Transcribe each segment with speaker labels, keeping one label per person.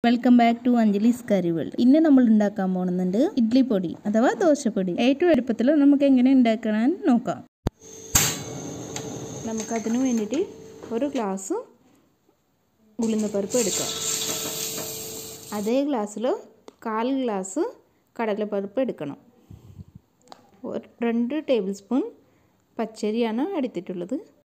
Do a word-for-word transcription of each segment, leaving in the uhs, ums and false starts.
Speaker 1: Welcome back to Anjali's curry world. ഇന്ന് നമ്മൾ ഉണ്ടാക്കാൻ പോകുന്നുണ്ട് ഇഡ്ലി പൊടി അഥവാ ദോശപ്പൊടി. ഏറ്റവും എളുപ്പത്തിൽ നമുക്ക് എങ്ങനെ ഉണ്ടാക്കാൻ നോക്കാം. നമുക്കതിന് വേണ്ടിയിട്ട് ഒരു ഗ്ലാസ് ഉഴുന്നുപരിപ്പ് എടുക്കാം. അതേ ഗ്ലാസ്സിൽ കാൽ ഗ്ലാസ് കടലപ്പരിപ്പ് എടുക്കണം. രണ്ട് ടേബിൾ സ്പൂൺ പച്ചരിയാണ് എടുത്തിട്ടുള്ളത്.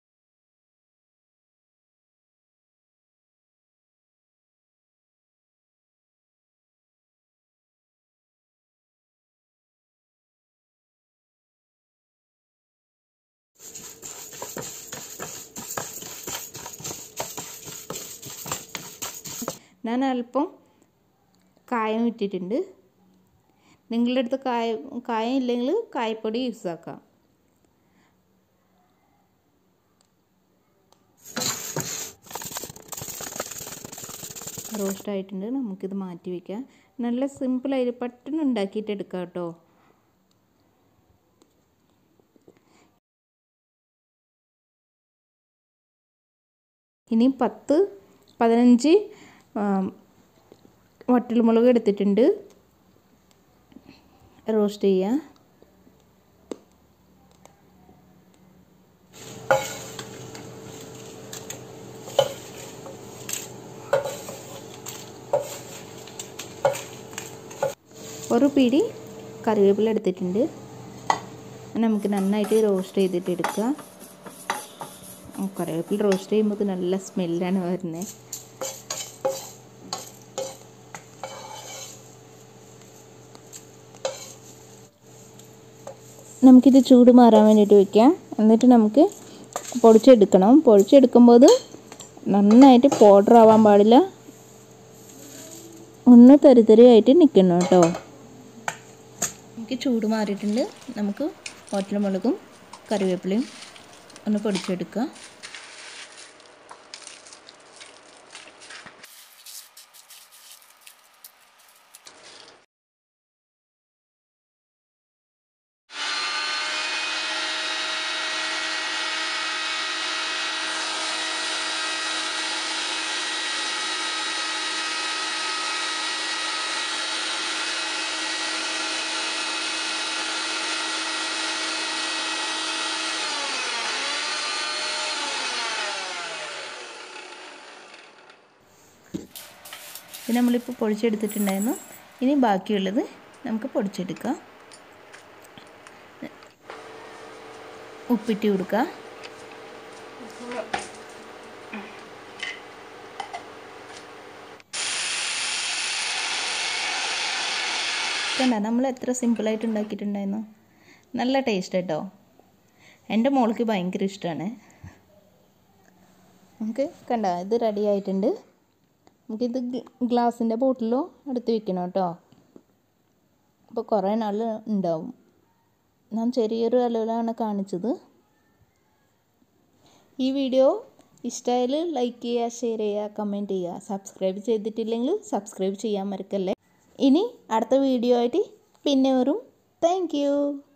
Speaker 1: ഞാൻ അല്പം കായം ഇട്ടിട്ടുണ്ട്. നിങ്ങളുടെ അടുത്ത് കായ കായം ഇല്ലെങ്കിൽ കായപ്പൊടി യൂസ് ആക്കാം. റോസ്റ്റ് ആയിട്ടുണ്ട്. നമുക്കിത് മാറ്റി വയ്ക്കാം. നല്ല സിമ്പിളായിട്ട് പെട്ടെന്ന് ഉണ്ടാക്കിയിട്ട് എടുക്കാം കേട്ടോ. ഇനി പത്ത് പതിനഞ്ച് വറ്റൽമുളക് എടുത്തിട്ടുണ്ട്. റോസ്റ്റ് ചെയ്യുക. ഒരു പിടി കറിവേപ്പില എടുത്തിട്ടുണ്ട്. നമുക്ക് നന്നായിട്ട് റോസ്റ്റ് ചെയ്തിട്ട് എടുക്കുക. കറിവേപ്പില റോസ്റ്റ് ചെയ്യുമ്പോൾ നല്ല സ്മെല്ലാണ് വരുന്നത്. നമുക്കിത് ചൂട് മാറാൻ വേണ്ടിയിട്ട് വയ്ക്കാം. എന്നിട്ട് നമുക്ക് പൊടിച്ചെടുക്കണം. പൊടിച്ചെടുക്കുമ്പോൾ നന്നായിട്ട് പൗഡർ ആവാൻ പാടില്ല. ഒന്ന് തരിതരിയായിട്ട് നിൽക്കണം കേട്ടോ. നമുക്ക് ചൂട് മാറിയിട്ടുണ്ട്. നമുക്ക് വറ്റൽമുളകും കറിവേപ്പിലയും ഒന്ന് പൊടിച്ചെടുക്കുക. ഇത് നമ്മളിപ്പോൾ പൊടിച്ചെടുത്തിട്ടുണ്ടായിരുന്നു. ഇനി ബാക്കിയുള്ളത് നമുക്ക് പൊടിച്ചെടുക്കാം. ഉപ്പിട്ട് കൊടുക്കുക. കണ്ട നമ്മൾ എത്ര സിമ്പിളായിട്ട് ഉണ്ടാക്കിയിട്ടുണ്ടായിരുന്നു. നല്ല ടേസ്റ്റ് കേട്ടോ. എൻ്റെ മോൾക്ക് ഭയങ്കര ഇഷ്ടമാണ്. നമുക്ക് കണ്ട ഇത് റെഡി ആയിട്ടുണ്ട്. നമുക്കിത് ഗ്ലാസിൻ്റെ ബോട്ടിലോ എടുത്ത് വെക്കണം കേട്ടോ. അപ്പോൾ കുറേ നാൾ ഉണ്ടാവും. ഞാൻ ചെറിയൊരു അളവിലാണ് കാണിച്ചത്. ഈ വീഡിയോ ഇഷ്ടമായാൽ ലൈക്ക് ചെയ്യുക, ഷെയർ ചെയ്യുക, കമൻറ്റ് ചെയ്യുക. സബ്സ്ക്രൈബ് ചെയ്തിട്ടില്ലെങ്കിൽ സബ്സ്ക്രൈബ് ചെയ്യാൻ മറക്കല്ലേ. ഇനി അടുത്ത വീഡിയോ ആയിട്ട് പിന്നെ വരും. Thank U.